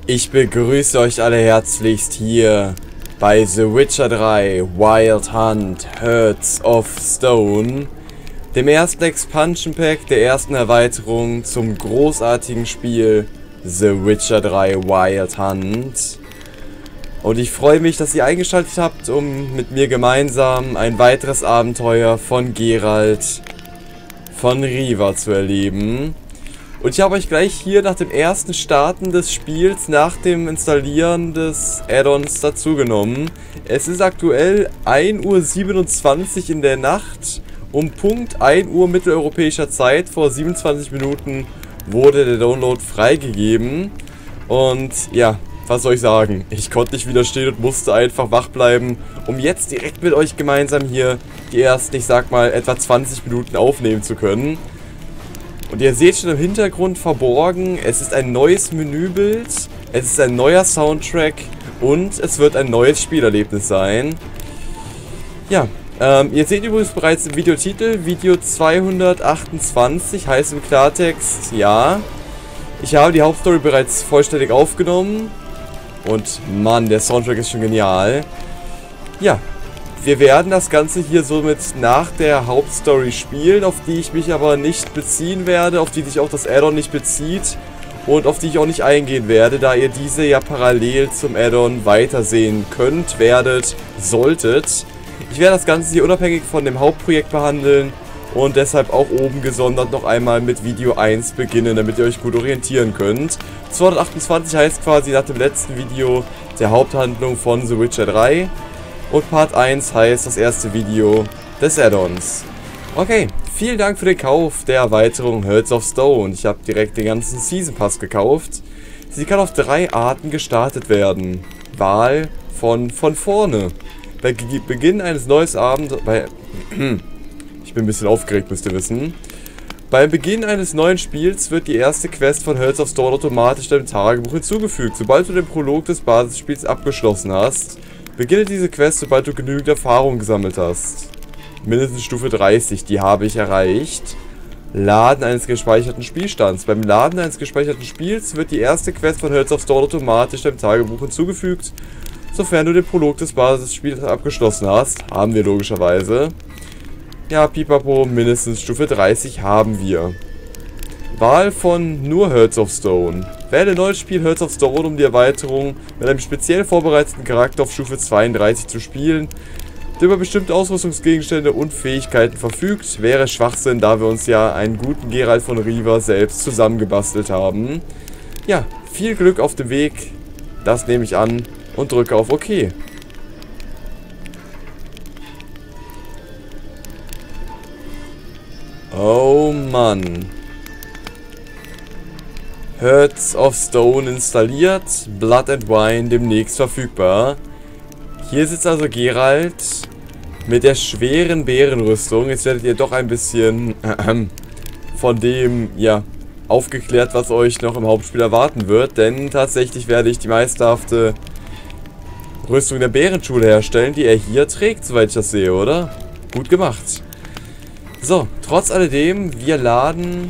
Ich begrüße euch alle herzlichst hier bei The Witcher 3 Wild Hunt Hearts of Stone, dem ersten Expansion Pack der ersten Erweiterung zum großartigen Spiel The Witcher 3 Wild Hunt. Und ich freue mich, dass ihr eingeschaltet habt, um mit mir gemeinsam ein weiteres Abenteuer von Geralt von Riva zu erleben. Und ich habe euch gleich hier nach dem ersten Starten des Spiels, nach dem Installieren des Add-ons dazugenommen. Es ist aktuell 1:27 Uhr in der Nacht. Um Punkt 1 Uhr mitteleuropäischer Zeit, vor 27 Minuten, wurde der Download freigegeben. Und ja, was soll ich sagen? Ich konnte nicht widerstehen und musste einfach wach bleiben, um jetzt direkt mit euch gemeinsam hier die ersten, ich sag mal, etwa 20 Minuten aufnehmen zu können. Und ihr seht schon im Hintergrund verborgen, es ist ein neues Menübild, es ist ein neuer Soundtrack und es wird ein neues Spielerlebnis sein. Ja, ihr seht übrigens bereits im Videotitel, Video 228 heißt im Klartext, ja, ich habe die Hauptstory bereits vollständig aufgenommen und Mann, der Soundtrack ist schon genial. Ja. Wir werden das Ganze hier somit nach der Hauptstory spielen, auf die ich mich aber nicht beziehen werde, auf die sich auch das Add-on nicht bezieht und auf die ich auch nicht eingehen werde, da ihr diese ja parallel zum Add-on weitersehen könnt, werdet, solltet. Ich werde das Ganze hier unabhängig von dem Hauptprojekt behandeln und deshalb auch oben gesondert noch einmal mit Video 1 beginnen, damit ihr euch gut orientieren könnt. 228 heißt quasi nach dem letzten Video der Haupthandlung von The Witcher 3. Und Part 1 heißt das erste Video des Add-ons. Okay, vielen Dank für den Kauf der Erweiterung Hearts of Stone. Ich habe direkt den ganzen Season Pass gekauft. Sie kann auf 3 Arten gestartet werden. Wahl von vorne. Bei Beginn eines neuen Abenteuers... Ich bin ein bisschen aufgeregt, müsst ihr wissen. Beim Beginn eines neuen Spiels wird die erste Quest von Hearts of Stone automatisch deinem Tagebuch hinzugefügt, sobald du den Prolog des Basisspiels abgeschlossen hast. Beginne diese Quest, sobald du genügend Erfahrung gesammelt hast. Mindestens Stufe 30, die habe ich erreicht. Laden eines gespeicherten Spielstands. Beim Laden eines gespeicherten Spiels wird die erste Quest von Hearts of Stone automatisch deinem Tagebuch hinzugefügt, sofern du den Prolog des Basisspiels abgeschlossen hast. Haben wir logischerweise. Ja, pipapo, mindestens Stufe 30 haben wir. Wahl von nur Hearts of Stone. Wähle neues Spiel Hearts of Stone, um die Erweiterung mit einem speziell vorbereiteten Charakter auf Stufe 32 zu spielen, der über bestimmte Ausrüstungsgegenstände und Fähigkeiten verfügt. Wäre Schwachsinn, da wir uns ja einen guten Geralt von Riva selbst zusammengebastelt haben. Ja, viel Glück auf dem Weg. Das nehme ich an und drücke auf OK. Oh Mann. Hearts of Stone installiert, Blood and Wine demnächst verfügbar. Hier sitzt also Geralt mit der schweren Bärenrüstung. Jetzt werdet ihr doch ein bisschen von dem, ja, aufgeklärt, was euch noch im Hauptspiel erwarten wird. Denn tatsächlich werde ich die meisterhafte Rüstung der Bärenschule herstellen, die er hier trägt, soweit ich das sehe, oder? Gut gemacht. So, trotz alledem, wir laden...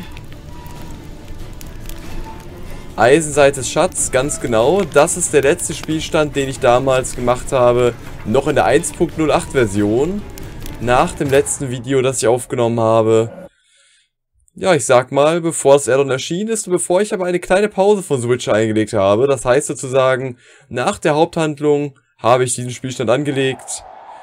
Eisenseite des Schatz, ganz genau. Das ist der letzte Spielstand, den ich damals gemacht habe, noch in der 1.08 Version. Nach dem letzten Video, das ich aufgenommen habe. Ja, ich sag mal, bevor das Add-on erschienen ist und bevor ich aber eine kleine Pause von The Witcher eingelegt habe. Das heißt sozusagen, nach der Haupthandlung habe ich diesen Spielstand angelegt.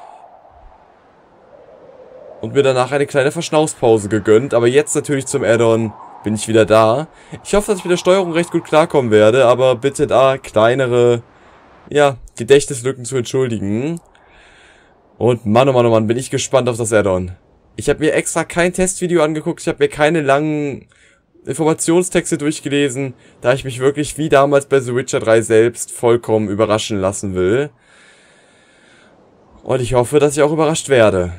Und mir danach eine kleine Verschnaufspause gegönnt. Aber jetzt natürlich zum Add-on. Bin ich wieder da. Ich hoffe, dass ich mit der Steuerung recht gut klarkommen werde, aber bitte da kleinere, ja, Gedächtnislücken zu entschuldigen. Und Mann, oh Mann, oh Mann, bin ich gespannt auf das Add-on. Ich habe mir extra kein Testvideo angeguckt, ich habe mir keine langen Informationstexte durchgelesen, da ich mich wirklich wie damals bei The Witcher 3 selbst vollkommen überraschen lassen will. Und ich hoffe, dass ich auch überrascht werde.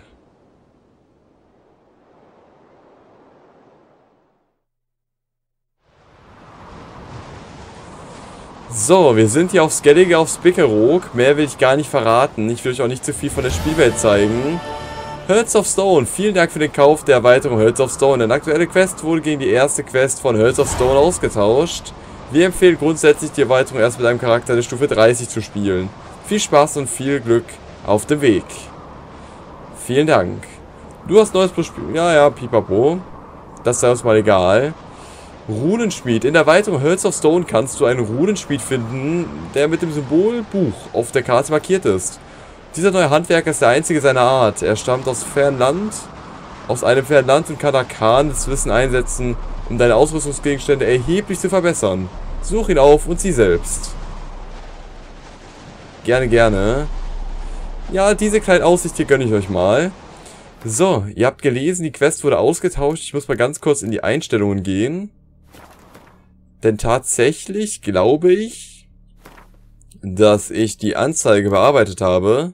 So, wir sind hier auf Skellige auf Spikeroog. Mehr will ich gar nicht verraten. Ich will euch auch nicht zu viel von der Spielwelt zeigen. Hearts of Stone, vielen Dank für den Kauf der Erweiterung Hearts of Stone. Eine aktuelle Quest wurde gegen die erste Quest von Hearts of Stone ausgetauscht. Wir empfehlen grundsätzlich die Erweiterung erst mit einem Charakter der Stufe 30 zu spielen. Viel Spaß und viel Glück auf dem Weg. Vielen Dank. Du hast neues Spiel. Ja, pipapo. Das sei uns mal egal. Runenschmied. In der Erweiterung Hearts of Stone kannst du einen Runenschmied finden, der mit dem Symbol Buch auf der Karte markiert ist. Dieser neue Handwerker ist der einzige seiner Art. Er stammt aus einem fernen Land und kann arkanes Wissen einsetzen, um deine Ausrüstungsgegenstände erheblich zu verbessern. Such ihn auf und sieh selbst. Gerne, gerne. Ja, diese kleine Aussicht hier gönne ich euch mal. So, ihr habt gelesen, die Quest wurde ausgetauscht. Ich muss mal ganz kurz in die Einstellungen gehen. Denn tatsächlich glaube ich, dass ich die Anzeige bearbeitet habe.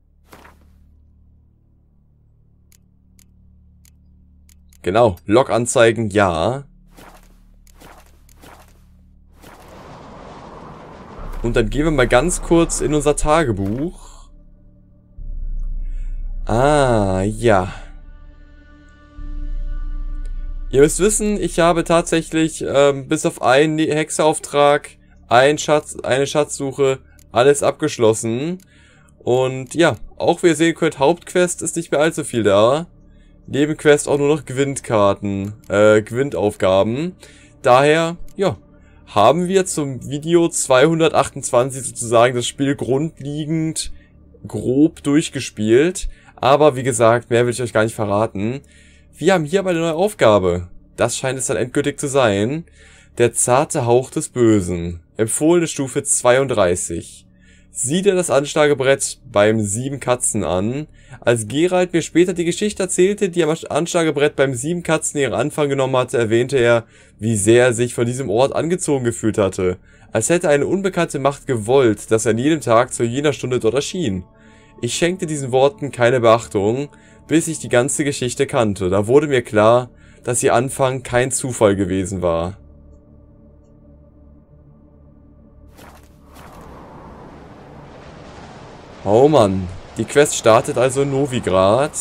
Genau, Log-Anzeigen, ja. Und dann gehen wir mal ganz kurz in unser Tagebuch. Ah, ja. Ihr müsst wissen, ich habe tatsächlich bis auf einen Hexerauftrag, eine Schatzsuche, alles abgeschlossen. Und ja, auch wie ihr sehen könnt, Hauptquest ist nicht mehr allzu viel da. Nebenquest auch nur noch Gewinnaufgaben. Daher, ja, haben wir zum Video 228 sozusagen das Spiel grundlegend grob durchgespielt. Aber wie gesagt, mehr will ich euch gar nicht verraten. Wir haben hier aber eine neue Aufgabe. Das scheint es dann endgültig zu sein. Der zarte Hauch des Bösen. Empfohlene Stufe 32. Sieh dir das Anschlagebrett beim 7 Katzen an. Als Geralt mir später die Geschichte erzählte, die am Anschlagebrett beim 7 Katzen ihren Anfang genommen hatte, erwähnte er, wie sehr er sich von diesem Ort angezogen gefühlt hatte. Als hätte eine unbekannte Macht gewollt, dass er an jedem Tag zu jener Stunde dort erschien. Ich schenkte diesen Worten keine Beachtung, bis ich die ganze Geschichte kannte. Da wurde mir klar, dass ihr Anfang kein Zufall gewesen war. Oh Mann, die Quest startet also in Novigrad.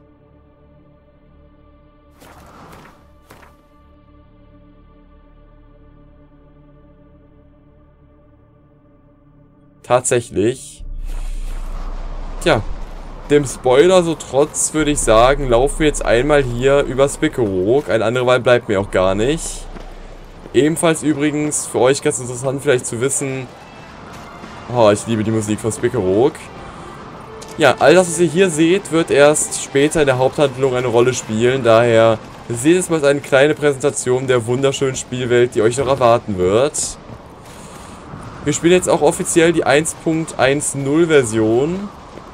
Tatsächlich. Tja, dem Spoiler so trotz würde ich sagen, laufen wir jetzt einmal hier über Spikeroog. Eine andere Wahl bleibt mir auch gar nicht. Ebenfalls übrigens für euch ganz interessant vielleicht zu wissen. Oh, ich liebe die Musik von Spikeroog. Ja, all das, was ihr hier seht, wird erst später in der Haupthandlung eine Rolle spielen. Daher seht es mal als eine kleine Präsentation der wunderschönen Spielwelt, die euch noch erwarten wird. Wir spielen jetzt auch offiziell die 1.10 Version.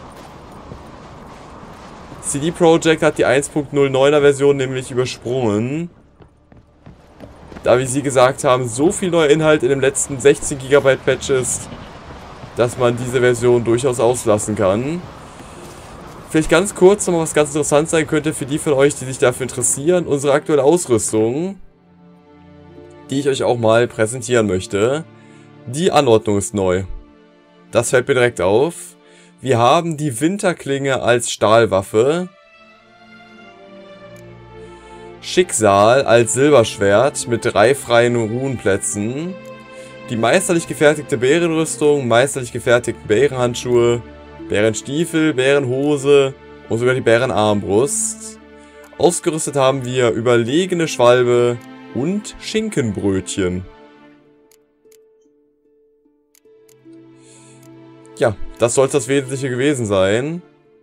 CD Projekt hat die 1.09er Version nämlich übersprungen. Da, wie sie gesagt haben, so viel neuer Inhalt in dem letzten 16 GB Patch ist, dass man diese Version durchaus auslassen kann. Vielleicht ganz kurz nochmal, was ganz interessant sein könnte für die von euch, die sich dafür interessieren. Unsere aktuelle Ausrüstung, die ich euch auch mal präsentieren möchte. Die Anordnung ist neu. Das fällt mir direkt auf. Wir haben die Winterklinge als Stahlwaffe. Schicksal als Silberschwert mit 3 freien Runenplätzen. Die meisterlich gefertigte Bärenrüstung, meisterlich gefertigten Bärenhandschuhe, Bärenstiefel, Bärenhose und sogar die Bärenarmbrust. Ausgerüstet haben wir überlegene Schwalbe und Schinkenbrötchen. Ja, das sollte das Wesentliche gewesen sein.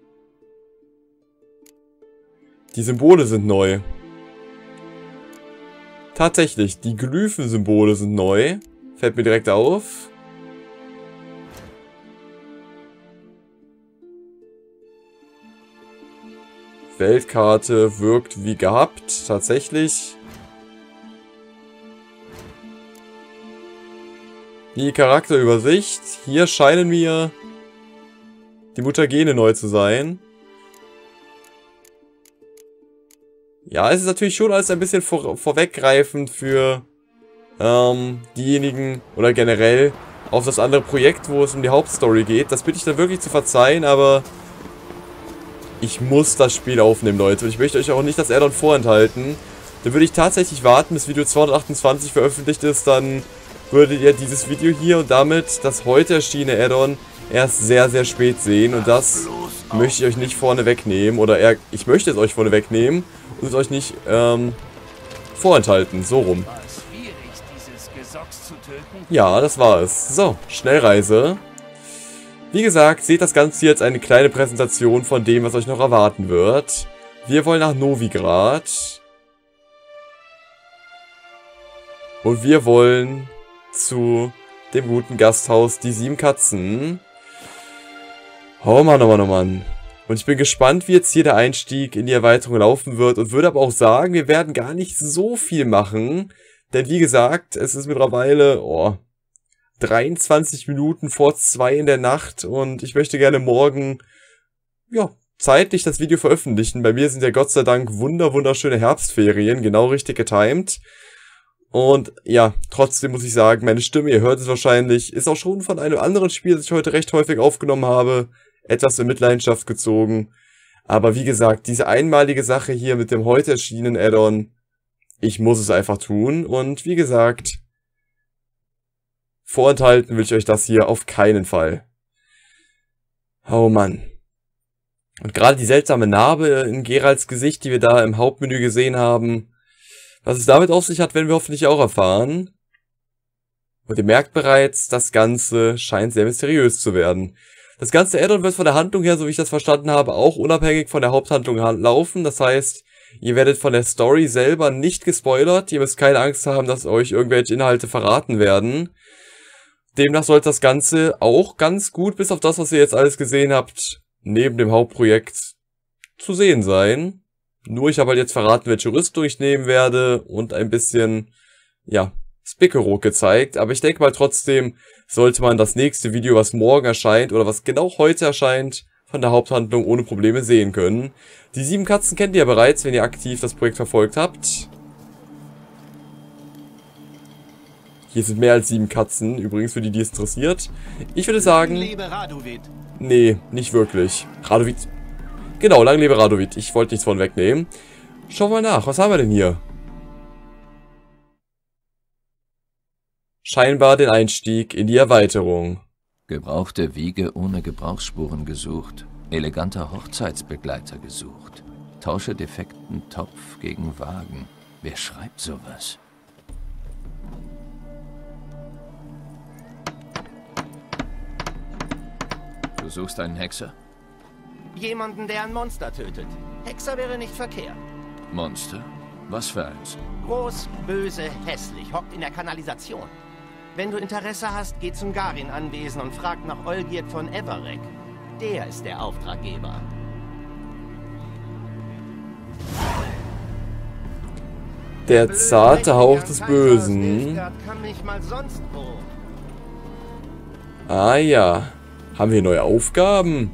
Die Symbole sind neu. Tatsächlich, die Glyphen-Symbole sind neu. Fällt mir direkt auf. Weltkarte wirkt wie gehabt, tatsächlich. Die Charakterübersicht. Hier scheinen mir die Mutagene neu zu sein. Ja, es ist natürlich schon alles ein bisschen vorweggreifend für diejenigen oder generell auf das andere Projekt, wo es um die Hauptstory geht. Das bitte ich dann wirklich zu verzeihen, aber ich muss das Spiel aufnehmen, Leute. Und ich möchte euch auch nicht das Add-on vorenthalten. Dann würde ich tatsächlich warten, bis Video 228 veröffentlicht ist, dann würdet ihr dieses Video hier und damit das heute erschienene Add-on erst sehr, sehr spät sehen. Und das möchte ich euch nicht vorne wegnehmen. Oder eher, ich möchte es euch vorne wegnehmen und es euch nicht vorenthalten. So rum. Ja, das war es. So, Schnellreise. Wie gesagt, seht das Ganze hier als eine kleine Präsentation von dem, was euch noch erwarten wird. Wir wollen nach Novigrad. Und wir wollen zu dem guten Gasthaus Die 7 Katzen. Oh Mann, oh Mann, oh Mann. Und ich bin gespannt, wie jetzt hier der Einstieg in die Erweiterung laufen wird. Und würde aber auch sagen, wir werden gar nicht so viel machen. Denn wie gesagt, es ist mittlerweile 23 Minuten vor 2 in der Nacht. Und ich möchte gerne morgen, ja, zeitlich das Video veröffentlichen. Bei mir sind ja Gott sei Dank wunderschöne Herbstferien. Genau richtig getimed. Und ja, trotzdem muss ich sagen, meine Stimme, ihr hört es wahrscheinlich, ist auch schon von einem anderen Spiel, das ich heute recht häufig aufgenommen habe, etwas in Mitleidenschaft gezogen. Aber wie gesagt, diese einmalige Sache hier mit dem heute erschienenen Add-on, ich muss es einfach tun. Und wie gesagt, vorenthalten will ich euch das hier auf keinen Fall. Oh Mann. Und gerade die seltsame Narbe in Geralts Gesicht, die wir da im Hauptmenü gesehen haben, was es damit auf sich hat, werden wir hoffentlich auch erfahren. Und ihr merkt bereits, das Ganze scheint sehr mysteriös zu werden. Das ganze Add-on wird von der Handlung her, so wie ich das verstanden habe, auch unabhängig von der Haupthandlung laufen. Das heißt, ihr werdet von der Story selber nicht gespoilert. Ihr müsst keine Angst haben, dass euch irgendwelche Inhalte verraten werden. Demnach sollte das Ganze auch ganz gut, bis auf das, was ihr jetzt alles gesehen habt, neben dem Hauptprojekt zu sehen sein. Nur ich habe halt jetzt verraten, welche Rüstung ich nehmen werde und ein bisschen, ja, Spickerock gezeigt. Aber ich denke mal trotzdem, sollte man das nächste Video, was morgen erscheint oder was genau heute erscheint, von der Haupthandlung ohne Probleme sehen können. Die 7 Katzen kennt ihr ja bereits, wenn ihr aktiv das Projekt verfolgt habt. Hier sind mehr als 7 Katzen, übrigens für die, die es interessiert. Ich würde sagen... Nee, nicht wirklich. Radovid... Genau, lang lebe Radovid. Ich wollte nichts von wegnehmen. Schauen wir mal nach. Was haben wir denn hier? Scheinbar den Einstieg in die Erweiterung. Gebrauchte Wiege ohne Gebrauchsspuren gesucht. Eleganter Hochzeitsbegleiter gesucht. Tausche defekten Topf gegen Wagen. Wer schreibt sowas? Du suchst einen Hexer? Jemanden, der ein Monster tötet. Hexer wäre nicht verkehrt. Monster? Was für eins? Groß, böse, hässlich, hockt in der Kanalisation. Wenn du Interesse hast, geh zum Garin-Anwesen und frag nach Olgierd von Everek. Der ist der Auftraggeber. Der zarte Hauch des Bösen. Ah ja. Haben wir neue Aufgaben?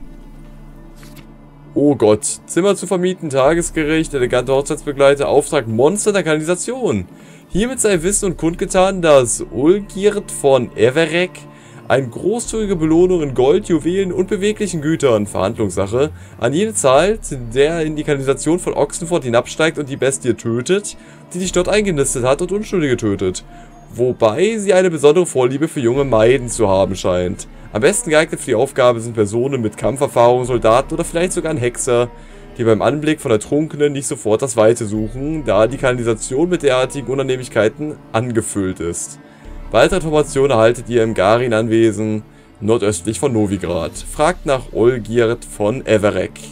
Oh Gott. Zimmer zu vermieten, Tagesgericht, elegante Hochzeitsbegleiter, Auftrag Monster der Kanalisation. Hiermit sei Wissen und kundgetan, dass Olgierd von Everek eine großzügige Belohnung in Gold, Juwelen und beweglichen Gütern, Verhandlungssache, an jene zahlt, der in die Kanalisation von Oxenford hinabsteigt und die Bestie tötet, die sich dort eingenistet hat und Unschuldige tötet. Wobei sie eine besondere Vorliebe für junge Maiden zu haben scheint. Am besten geeignet für die Aufgabe sind Personen mit Kampferfahrung, Soldaten oder vielleicht sogar ein Hexer, die beim Anblick von Ertrunkenen nicht sofort das Weite suchen, da die Kanalisation mit derartigen Unannehmlichkeiten angefüllt ist. Weitere Informationen erhaltet ihr im Garin-Anwesen, nordöstlich von Novigrad. Fragt nach Olgierd von Everek.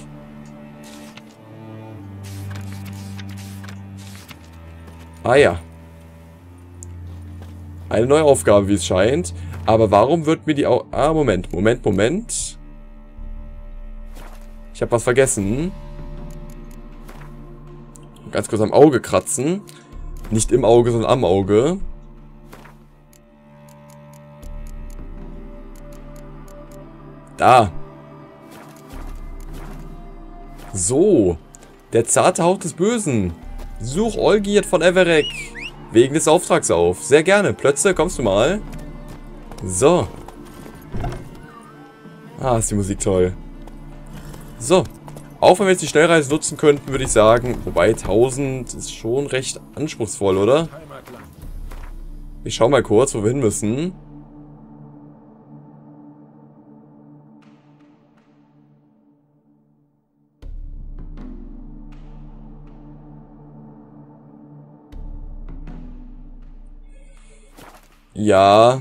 Ah ja. Eine neue Aufgabe, wie es scheint. Aber warum wird mir die auch... Ah, Moment. Ich habe was vergessen. Ganz kurz am Auge kratzen. Nicht im Auge, sondern am Auge. Da. So. Der zarte Hauch des Bösen. Such Olgierd von Everek. Wegen des Auftrags auf. Sehr gerne. Plötze, kommst du mal? So. Ah, ist die Musik toll. So. Auch wenn wir jetzt die Schnellreise nutzen könnten, würde ich sagen, wobei 1000 ist schon recht anspruchsvoll, oder? Ich schau mal kurz, wo wir hin müssen. Ja.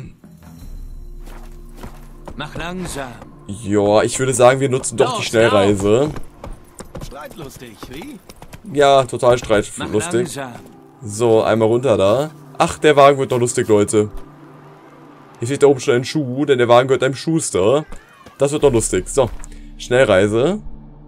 Mach langsam. Ja, ich würde sagen, wir nutzen doch die Schnellreise. Streitlustig, wie? Ja, total streitlustig. So, einmal runter da. Ach, der Wagen wird doch lustig, Leute. Hier steht da oben schon ein Schuh, denn der Wagen gehört einem Schuster. Das wird doch lustig. So, Schnellreise.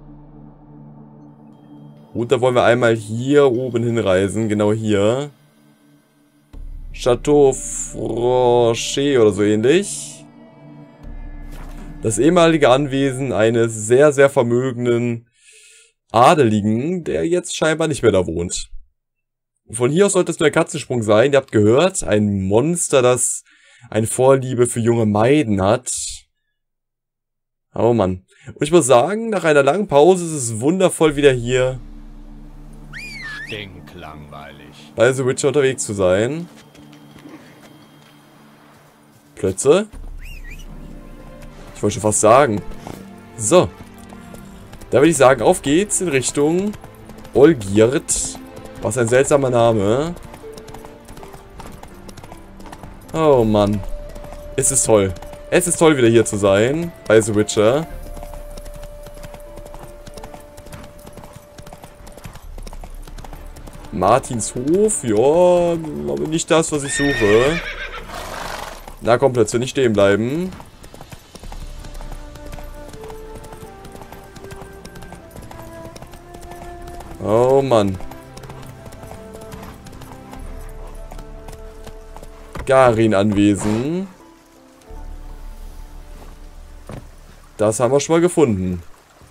Und da wollen wir einmal hier oben hinreisen, genau hier. Chateau Franchet oder so ähnlich. Das ehemalige Anwesen eines sehr, sehr vermögenden Adeligen, der jetzt scheinbar nicht mehr da wohnt. Von hier aus sollte es nur ein Katzensprung sein. Ihr habt gehört, ein Monster, das eine Vorliebe für junge Maiden hat. Oh Mann. Und ich muss sagen, nach einer langen Pause ist es wundervoll, wieder hier Stinklangweilig. bei The Witcher unterwegs zu sein. Plötze? Ich wollte schon fast sagen. So. Da würde ich sagen, auf geht's in Richtung Olgierd. Was ein seltsamer Name. Oh Mann. Es ist toll. Es ist toll, wieder hier zu sein. Bei The Witcher. Martinshof. Ja, aber nicht das, was ich suche. Na komm, plötzlich nicht stehen bleiben. Oh Mann. Garin-Anwesen. Das haben wir schon mal gefunden.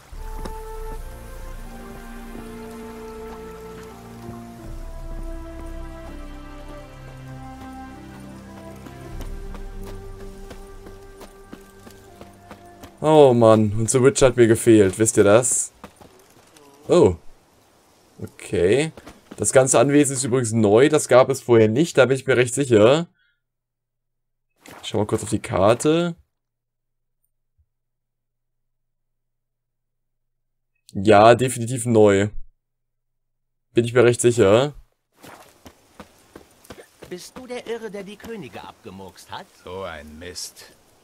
Oh Mann, und The Witcher hat mir gefehlt, wisst ihr das? Oh. Okay. Das ganze Anwesen ist übrigens neu, das gab es vorher nicht, da bin ich mir recht sicher. Ich schau mal kurz auf die Karte. Ja, definitiv neu. Bin ich mir recht sicher. Bist du der Irre, der die Könige abgemurkst hat? So ein Mist.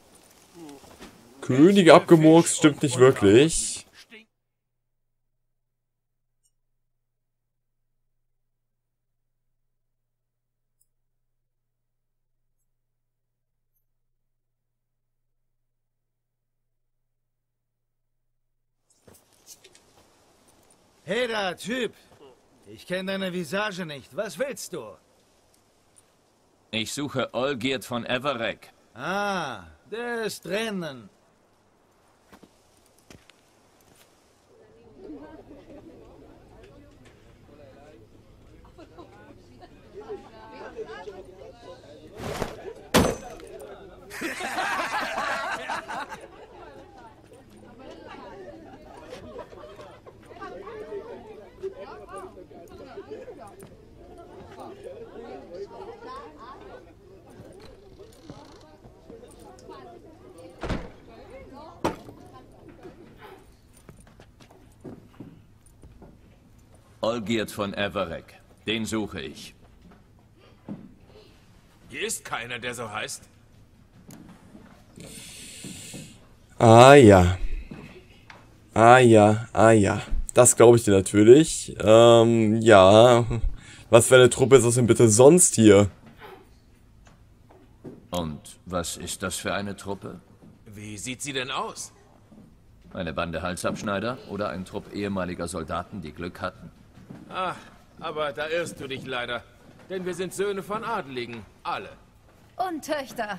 Könige abgemurkst stimmt nicht wirklich. Hey da, Typ. Ich kenne deine Visage nicht. Was willst du? Ich suche Olgierd von Everek. Ah, der ist drinnen. Olgierd von Everek. Den suche ich. Hier ist keiner, der so heißt. Ah ja. Ah ja, ah ja. Das glaube ich dir natürlich. Ja. Was für eine Truppe ist das denn bitte sonst hier? Und was ist das für eine Truppe? Wie sieht sie denn aus? Eine Bande Halsabschneider oder ein Trupp ehemaliger Soldaten, die Glück hatten? Ach, aber da irrst du dich leider. Denn wir sind Söhne von Adeligen. Alle. Und Töchter.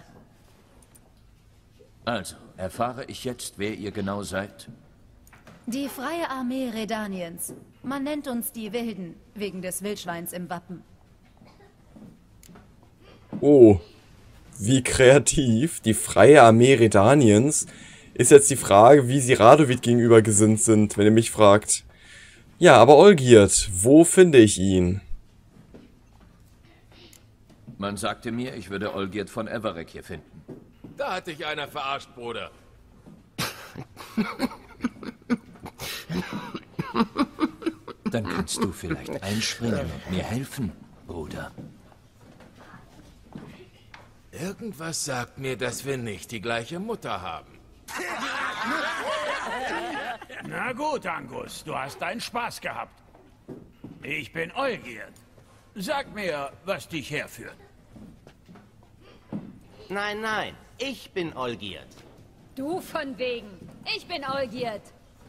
Also, erfahre ich jetzt, wer ihr genau seid? Die Freie Armee Redaniens. Man nennt uns die Wilden, wegen des Wildschweins im Wappen. Oh. Wie kreativ. Die Freie Armee Redaniens. Ist jetzt die Frage, wie sie Radovid gegenüber gesinnt sind, wenn ihr mich fragt. Ja, aber Olgierd, wo finde ich ihn? Man sagte mir, ich würde Olgierd von Everek hier finden. Da hat dich einer verarscht, Bruder. Dann kannst du vielleicht einspringen und mir helfen, Bruder. Irgendwas sagt mir, dass wir nicht die gleiche Mutter haben. Na gut, Angus, du hast deinen Spaß gehabt. Ich bin Olgierd. Sag mir, was dich herführt. Nein, nein, ich bin Olgierd. Du von wegen. Ich bin Olgierd.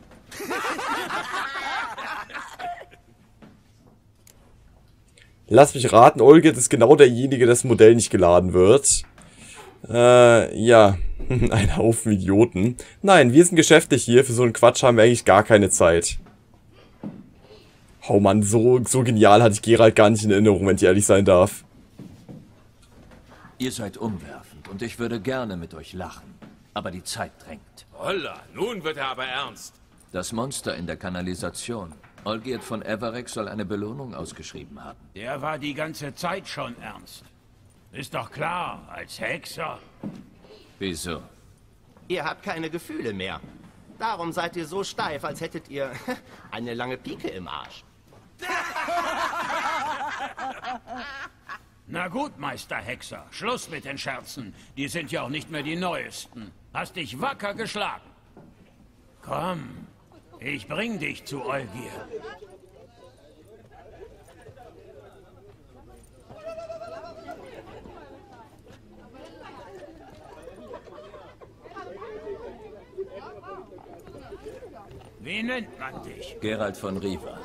Lass mich raten, Olgierd ist genau derjenige, dessen Modell nicht geladen wird. Ja. Ein Haufen Idioten. Nein, wir sind geschäftlich hier. Für so einen Quatsch haben wir eigentlich gar keine Zeit. Oh Mann, so genial hatte ich Geralt gar nicht in Erinnerung, wenn ich ehrlich sein darf. Ihr seid umwerfend und ich würde gerne mit euch lachen. Aber die Zeit drängt. Holla, nun wird er aber ernst. Das Monster in der Kanalisation. Olgierd von Everek soll eine Belohnung ausgeschrieben haben. Der war die ganze Zeit schon ernst. Ist doch klar, als Hexer. Wieso? Ihr habt keine Gefühle mehr. Darum seid ihr so steif, als hättet ihr eine lange Pike im Arsch. Na gut, Meister Hexer, Schluss mit den Scherzen. Die sind ja auch nicht mehr die neuesten. Hast dich wacker geschlagen. Komm, ich bring dich zu Olgierd. Wie nennt man dich? Geralt von Riva.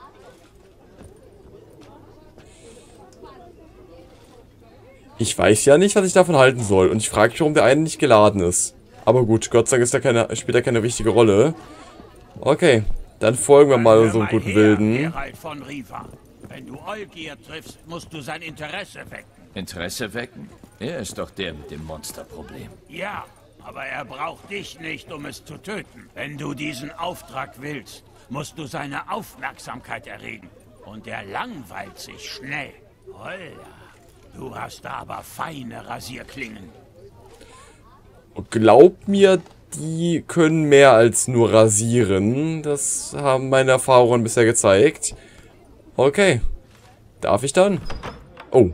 Ich weiß ja nicht, was ich davon halten soll. Und ich frage mich, warum der eine nicht geladen ist. Aber gut, Gott sei Dank spielt er keine wichtige Rolle. Okay, dann folgen wir mal unserem guten Wilden. Geralt von Riva. Wenn du Olgierd triffst, musst du sein Interesse wecken. Interesse wecken? Er ist doch der mit dem Monsterproblem. Ja, aber er braucht dich nicht, um es zu töten. Wenn du diesen Auftrag willst, musst du seine Aufmerksamkeit erregen. Und er langweilt sich schnell. Holla, du hast aber feine Rasierklingen. Und glaub mir, die können mehr als nur rasieren. Das haben meine Erfahrungen bisher gezeigt. Okay. Darf ich dann? Oh.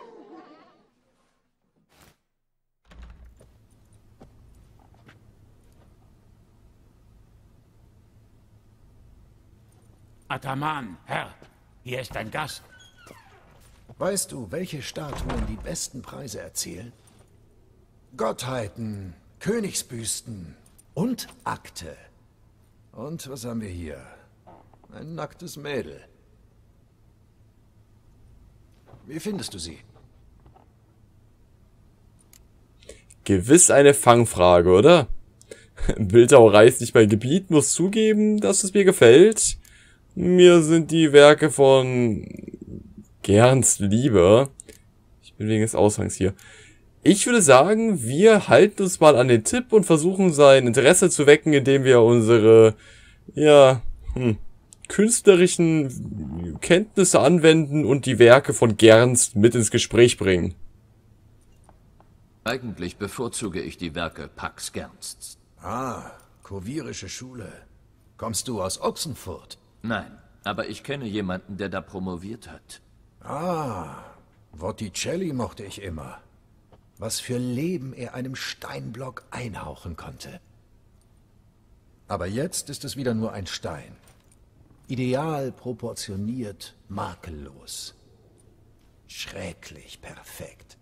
Ataman, Herr, hier ist ein Gast. Weißt du, welche Statuen die besten Preise erzielen? Gottheiten, Königsbüsten und Akte. Und was haben wir hier? Ein nacktes Mädel. Wie findest du sie? Gewiss eine Fangfrage, oder? Bildhauerei ist nicht mein Gebiet, muss zugeben, dass es mir gefällt. Mir sind die Werke von Gernst lieber. Ich bin wegen des Aushangs hier. Ich würde sagen, wir halten uns mal an den Tipp und versuchen sein Interesse zu wecken, indem wir unsere, ja, künstlerischen Kenntnisse anwenden und die Werke von Gernst mit ins Gespräch bringen. Eigentlich bevorzuge ich die Werke Pax Gernsts. Ah, kovirische Schule. Kommst du aus Ochsenfurt? Nein, aber ich kenne jemanden, der da promoviert hat. Ah, Botticelli mochte ich immer. Was für Leben er einem Steinblock einhauchen konnte. Aber jetzt ist es wieder nur ein Stein. Ideal proportioniert, makellos. Schrecklich perfekt.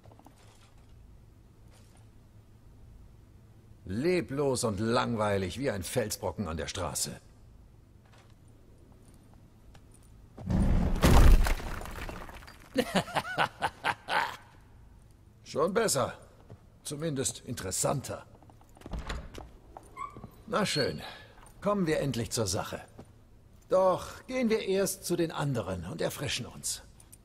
Leblos und langweilig wie ein Felsbrocken an der Straße. Schon besser. Zumindest interessanter. Na schön. Kommen wir endlich zur Sache. Doch gehen wir erst zu den anderen und erfrischen uns.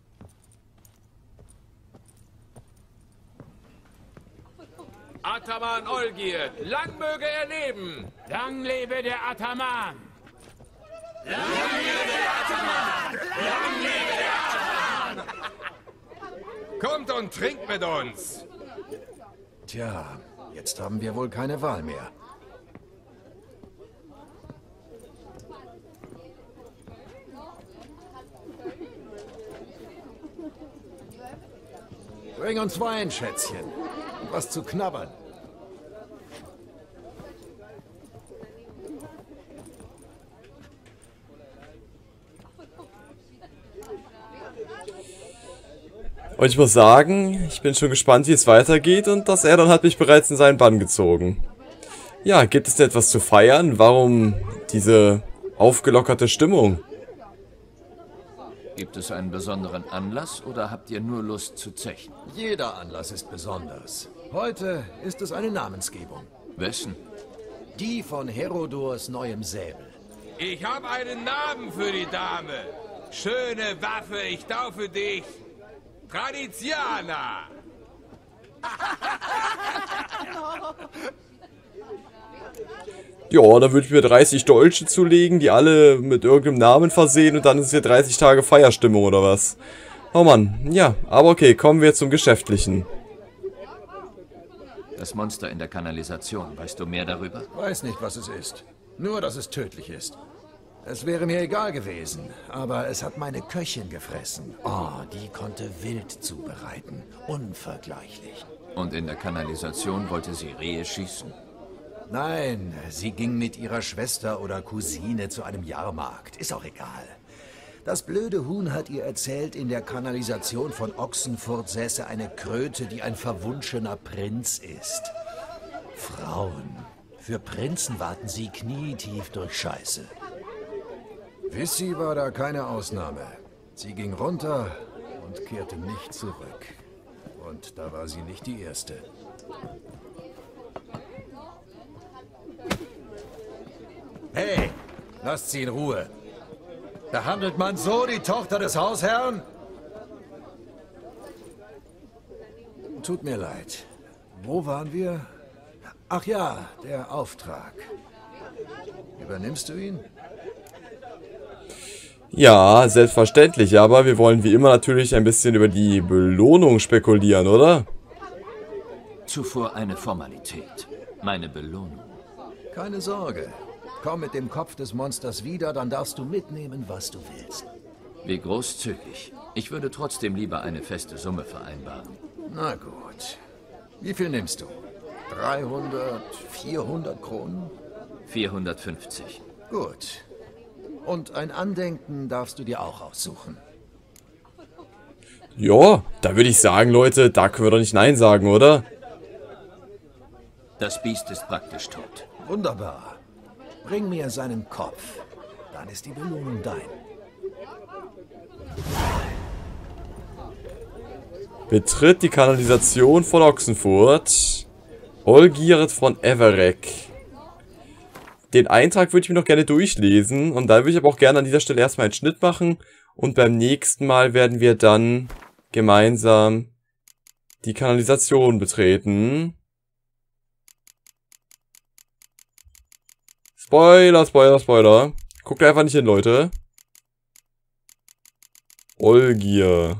Ataman Olgierd, lang möge er leben! Lang lebe der Ataman! Lang lebe der Ataman! Lang lebe der Ataman! Kommt und trinkt mit uns. Tja, jetzt haben wir wohl keine Wahl mehr. Bring uns Wein, Schätzchen. Und was zu knabbern. Und ich muss sagen, ich bin schon gespannt, wie es weitergeht und das Addon hat mich bereits in seinen Bann gezogen. Ja, gibt es denn etwas zu feiern? Warum diese aufgelockerte Stimmung? Gibt es einen besonderen Anlass oder habt ihr nur Lust zu zechen? Jeder Anlass ist besonders. Heute ist es eine Namensgebung. Wessen? Die von Herodors neuem Säbel. Ich habe einen Namen für die Dame. Schöne Waffe, ich taufe dich. Tradiziana. Ja, da würde ich mir 30 Dolche zulegen, die alle mit irgendeinem Namen versehen und dann ist hier 30 Tage Feierstimmung oder was. Oh Mann, ja, aber okay, kommen wir zum Geschäftlichen. Das Monster in der Kanalisation, weißt du mehr darüber? Weiß nicht, was es ist. Nur, dass es tödlich ist. Es wäre mir egal gewesen, aber es hat meine Köchin gefressen. Oh, die konnte wild zubereiten. Unvergleichlich. Und in der Kanalisation wollte sie Rehe schießen? Nein, sie ging mit ihrer Schwester oder Cousine zu einem Jahrmarkt. Ist auch egal. Das blöde Huhn hat ihr erzählt, in der Kanalisation von Ochsenfurt säße eine Kröte, die ein verwunschener Prinz ist. Frauen. Für Prinzen warten sie knietief durch Scheiße. Vissy war da keine Ausnahme. Sie ging runter und kehrte nicht zurück. Und da war sie nicht die Erste. Hey, lasst sie in Ruhe. Behandelt man so die Tochter des Hausherrn? Tut mir leid. Wo waren wir? Ach ja, der Auftrag. Übernimmst du ihn? Ja, selbstverständlich, aber wir wollen wie immer natürlich ein bisschen über die Belohnung spekulieren, oder? Zuvor eine Formalität. Meine Belohnung. Keine Sorge. Komm mit dem Kopf des Monsters wieder, dann darfst du mitnehmen, was du willst. Wie großzügig. Ich würde trotzdem lieber eine feste Summe vereinbaren. Na gut. Wie viel nimmst du? 300, 400 Kronen? 450. Gut. Und ein Andenken darfst du dir auch aussuchen. Ja, da würde ich sagen, Leute, da können wir doch nicht Nein sagen, oder? Das Biest ist praktisch tot. Wunderbar. Bring mir seinen Kopf. Dann ist die Belohnung dein. Betritt die Kanalisation von Ochsenfurt. Olgierd von Everec. Den Eintrag würde ich mir noch gerne durchlesen. Und dann würde ich aber auch gerne an dieser Stelle erstmal einen Schnitt machen. Und beim nächsten Mal werden wir dann gemeinsam die Kanalisation betreten. Spoiler, Spoiler, Spoiler. Guckt einfach nicht hin, Leute. Olgierd.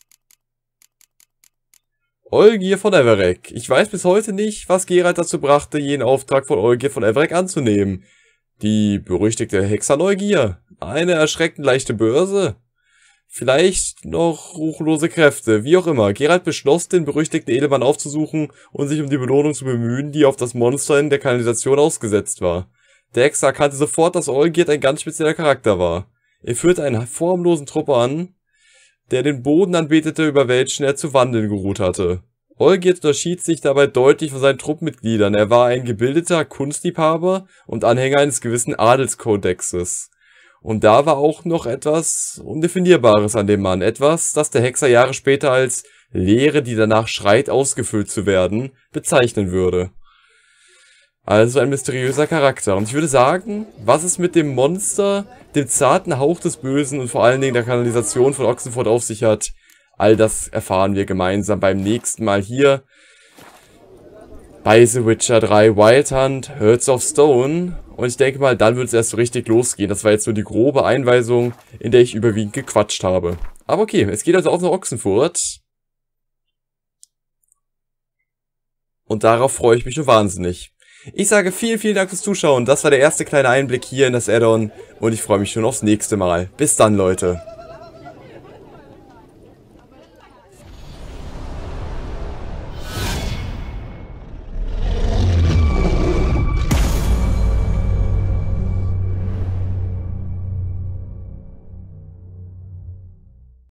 Olgierd von Everec. Ich weiß bis heute nicht, was Geralt dazu brachte, jenen Auftrag von Olgierd von Everec anzunehmen. Die berüchtigte Hexerneugier. Eine erschreckend leichte Börse. Vielleicht noch ruchlose Kräfte. Wie auch immer. Geralt beschloss, den berüchtigten Edelmann aufzusuchen und sich um die Belohnung zu bemühen, die auf das Monster in der Kanalisation ausgesetzt war. Der Hexer erkannte sofort, dass Olgierd ein ganz spezieller Charakter war. Er führte einen formlosen Trupp an, der den Boden anbetete, über welchen er zu wandeln geruht hatte. Olgierd unterschied sich dabei deutlich von seinen Truppmitgliedern. Er war ein gebildeter Kunstliebhaber und Anhänger eines gewissen Adelskodexes. Und da war auch noch etwas Undefinierbares an dem Mann. Etwas, das der Hexer Jahre später als Leere, die danach schreit, ausgefüllt zu werden, bezeichnen würde. Also ein mysteriöser Charakter. Und ich würde sagen, was es mit dem Monster, dem zarten Hauch des Bösen und vor allen Dingen der Kanalisation von Ochsenfurt auf sich hat, all das erfahren wir gemeinsam beim nächsten Mal hier bei The Witcher 3 Wild Hunt, Hearts of Stone. Und ich denke mal, dann wird es erst so richtig losgehen. Das war jetzt nur die grobe Einweisung, in der ich überwiegend gequatscht habe. Aber okay, es geht also auf nach Ochsenfurt. Und darauf freue ich mich schon wahnsinnig. Ich sage vielen, vielen Dank fürs Zuschauen. Das war der erste kleine Einblick hier in das Add-on. Und ich freue mich schon aufs nächste Mal. Bis dann, Leute.